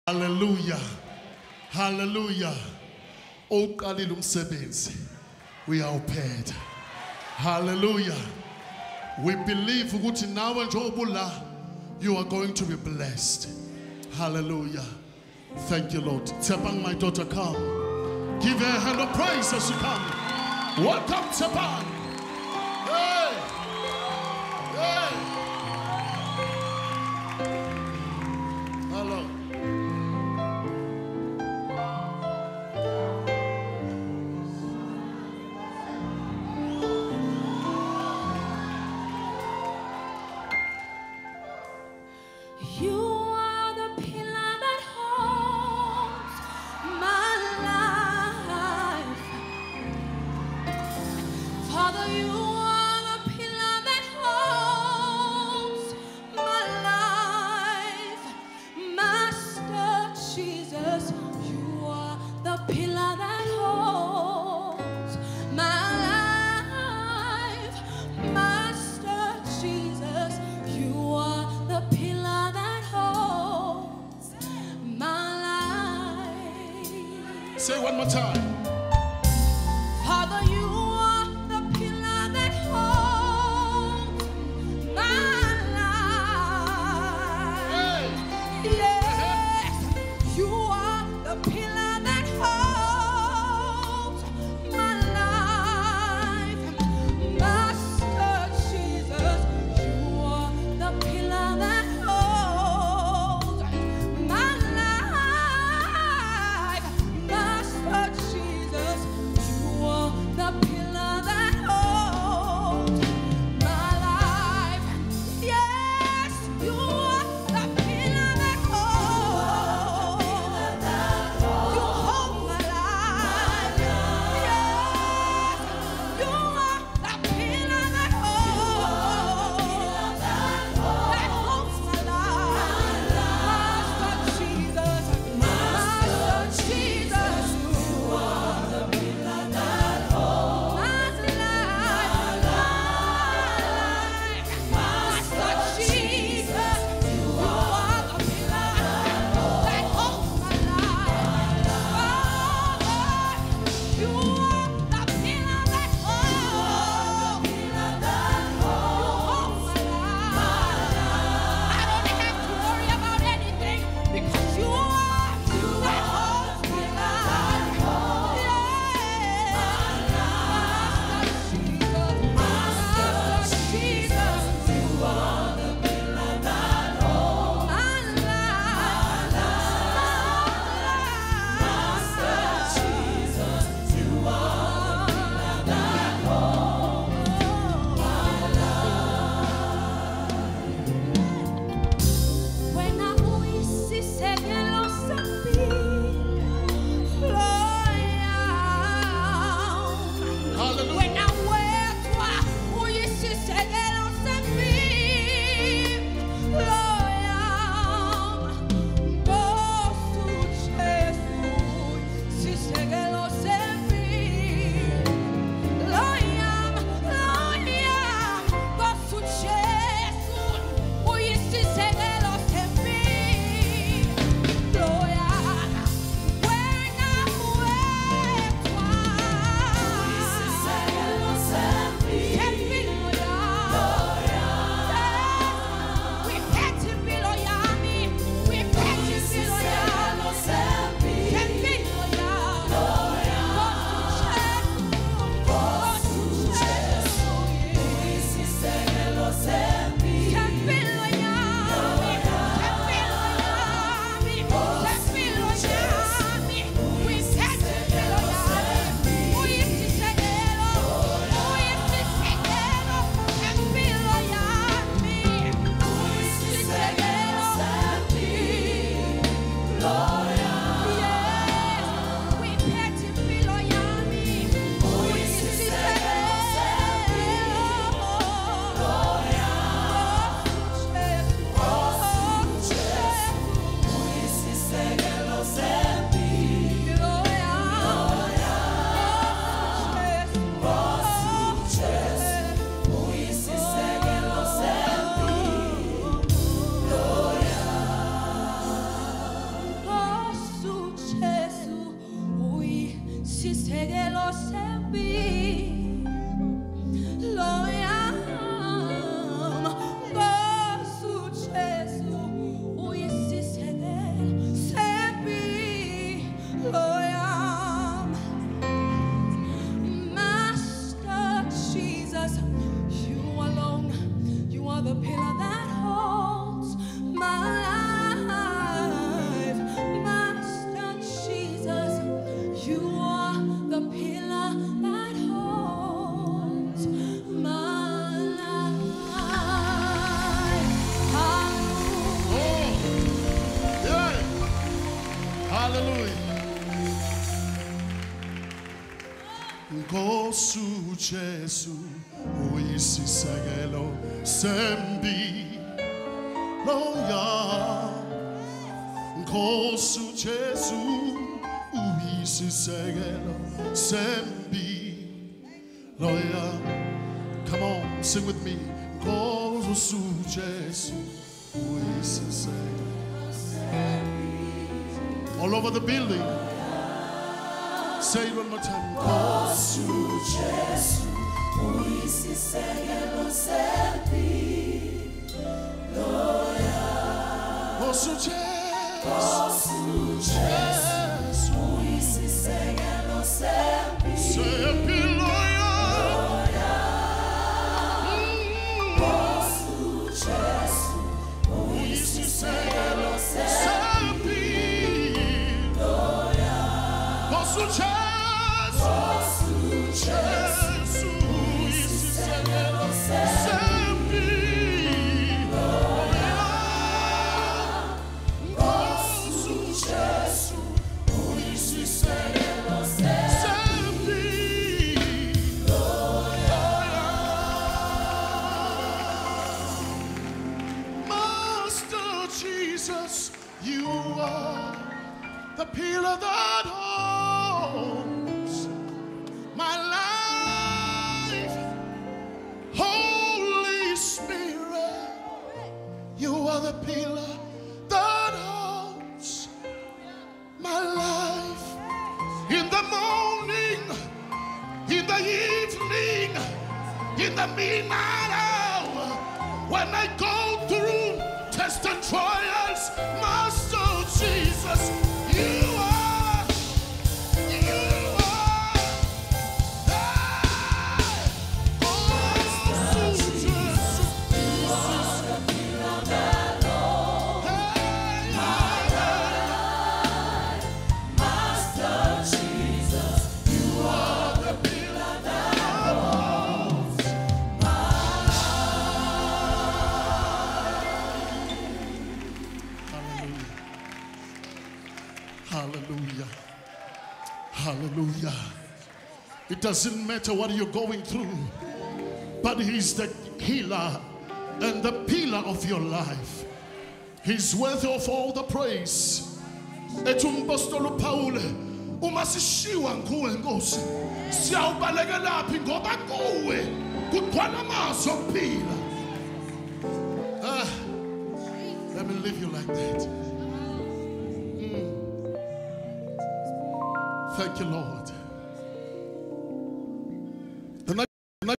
Hallelujah. Hallelujah. Oqalile umsebenzi. We are prepared. Hallelujah. We believe ukuthi nawe njengoba la you are going to be blessed. Hallelujah. Thank you, Lord. Tsepang, my daughter, come. Give her a hand of praise as you come. Welcome, Tsepang. Hey. Hey. Hello. You are the pillar that holds my life. Father, you are the pillar that holds my life. Master Jesus, you are the pillar that holds my life. Master Jesus, you are the pillar that holds my life. Say one more time. Father, you are the pillar that holds my life. Yes, you are the pillar that holds my life. Master Jesus, you are the pillar that holds my life. Master Jesus. uyisisekelo sempi loyam Nkosi uJesu uyisisekelo sempi loyam Master Jesus you alone you are the pillar that holds my life Master Jesus you are the pillar that holds my life. Yeah. Hallelujah. Nkosi uJesu uyisisekelo sempi loyam Nkosi uJesu uyisisekelo sempi loyam Come on, sing with me. Nkosi uJesu uyisisekelo all over the building. Say it one more time. Nkosi uJesu uyisisekelo sempi loyam Nkosi uJesu uyisisekelo sempi sempi loyam Nkosi uJesu uyisisekelo sempi loyam Nkosi uJesu uyisisekelo sempi loyam Nkosi uJesu uyisisekelo sempi loyam Master Jesus you are the pillar that holds my life Holy Spirit you are the pillar that holds my life in the morning in the evening in the midnight hour when I go through tests and trials Master Jesus you are Hallelujah. Hallelujah. It doesn't matter what you're going through, but He's the healer and the pillar of your life. He's worthy of all the praise. Etumpostolo Paul, uma sishiwa nguwe Nkosi, siyawubaleka laphi ngoba kuwe kukhona amazwi okuphila. Let me leave you like that. Thank you, Lord.